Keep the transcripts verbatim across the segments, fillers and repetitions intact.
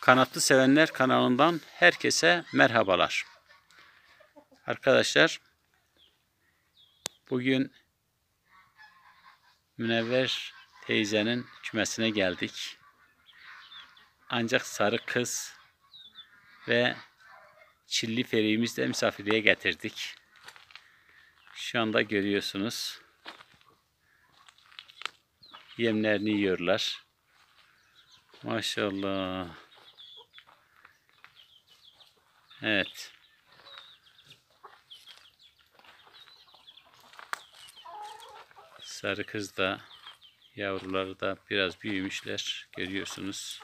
Kanatlı Sevenler kanalından herkese merhabalar. Arkadaşlar, bugün Münevver teyzenin kümesine geldik. Ancak sarı kız ve çilli feriğimizi de misafirliğe getirdik. Şu anda görüyorsunuz. Yemlerini yiyorlar. Maşallah. Evet. Sarı kız da, yavruları da biraz büyümüşler. Görüyorsunuz.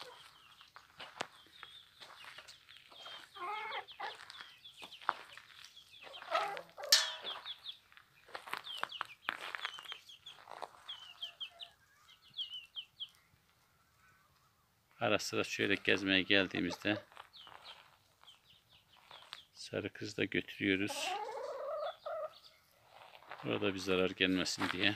Ara sıra şöyle gezmeye geldiğimizde sarı kızı da götürüyoruz. Burada bir zarar gelmesin diye.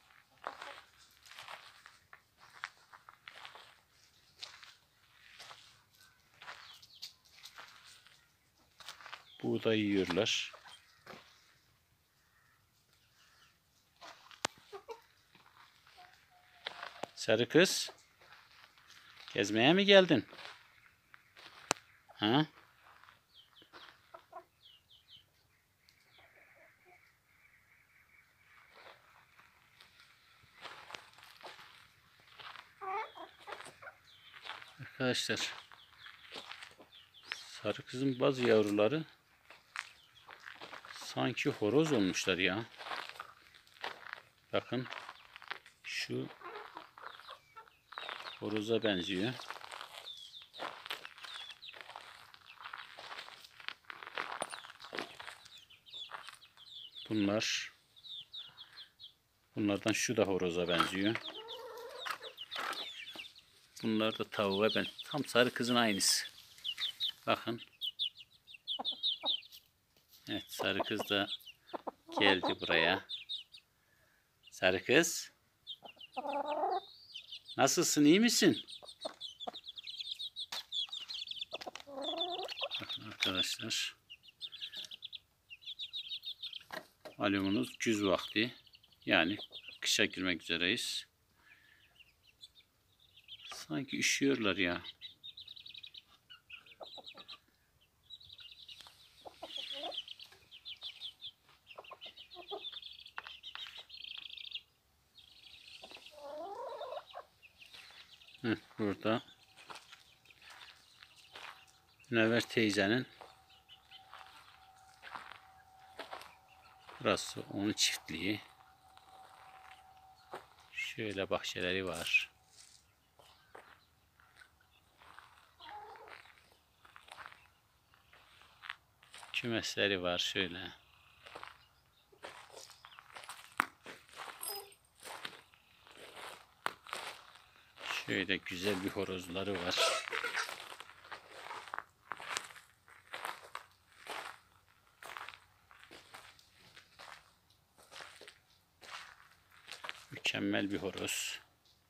Buğday yiyorlar. Sarı kız, gezmeye mi geldin? Ha? Arkadaşlar, sarı kızın bazı yavruları sanki horoz olmuşlar ya. Bakın, şu horoza benziyor. Bunlar, bunlardan şu da horoza benziyor. Bunlar da tavuğa ben. Tam sarı kızın aynısı. Bakın. Evet, sarı kız da geldi buraya. Sarı kız. Nasılsın, iyi misin? Bakın arkadaşlar. Malumunuz güz vakti. Yani kışa girmek üzereyiz. Sanki üşüyorlar ya. Heh, burada Münevver teyzenin, burası onun çiftliği. Şöyle bahçeleri var. Kümesleri var şöyle. Şöyle güzel bir horozları var. Mükemmel bir horoz.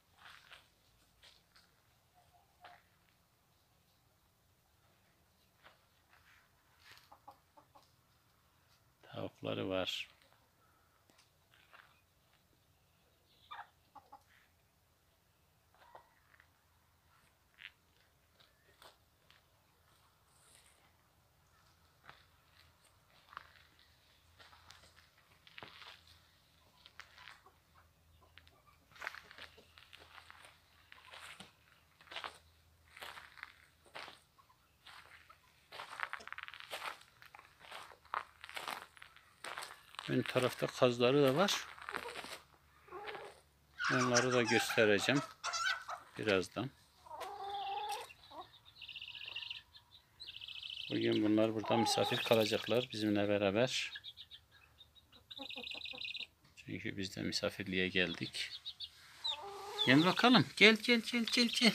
Tavukları var. Ön tarafta kazları da var. Onları da göstereceğim birazdan. Bugün bunlar burada misafir kalacaklar bizimle beraber. Çünkü biz de misafirliğe geldik. Gel bakalım. Gel gel gel gel gel.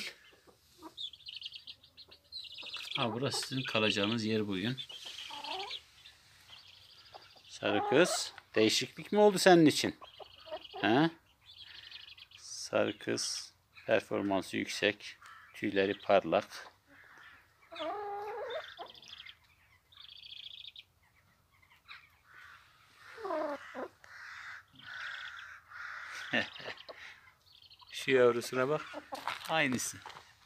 Ha, burası sizin kalacağınız yer bugün. Sarı kız, değişiklik mi oldu senin için? He? Sarı kız, performansı yüksek, tüyleri parlak. Şu yavrusuna bak. Aynısı.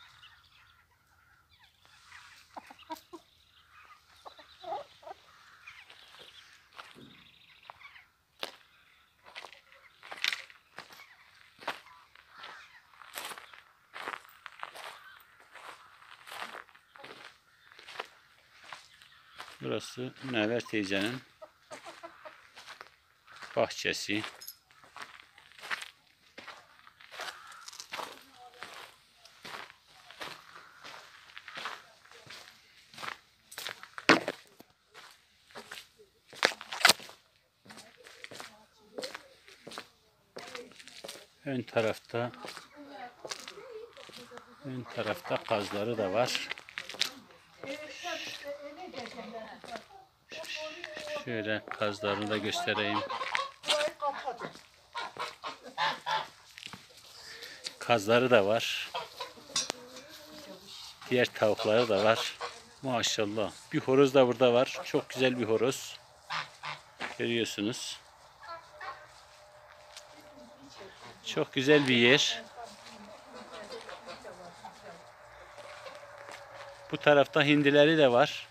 Burası Münevver teyzenin bahçesi. Ön tarafta ön tarafta kazları da var. Şöyle kazlarını da göstereyim. Kazları da var. Diğer tavukları da var. Maşallah. Bir horoz da burada var. Çok güzel bir horoz. Görüyorsunuz. Çok güzel bir yer. Bu tarafta hindileri de var.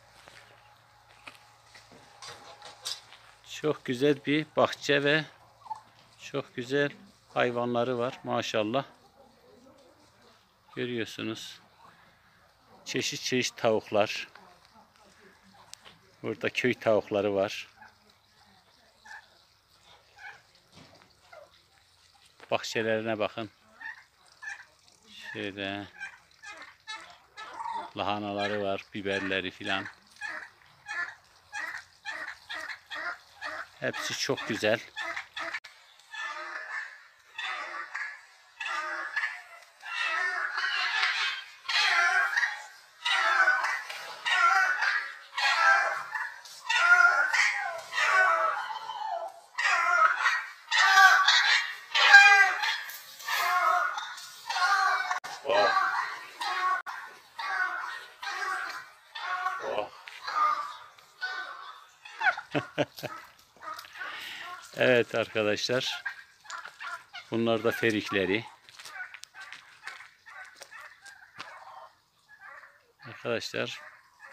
Çok güzel bir bahçe ve çok güzel hayvanları var maşallah. Görüyorsunuz. Çeşit çeşit tavuklar. Burada köy tavukları var. Bahçelerine bakın. Şöyle lahanaları var, biberleri filan. Hepsi çok güzel. Oh. Oh. Evet arkadaşlar. Bunlar da ferikleri. Arkadaşlar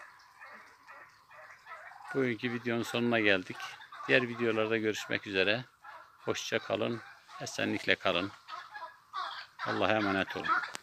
bugünkü videonun sonuna geldik. Diğer videolarda görüşmek üzere. Hoşça kalın. Esenlikle kalın. Allah'a emanet olun.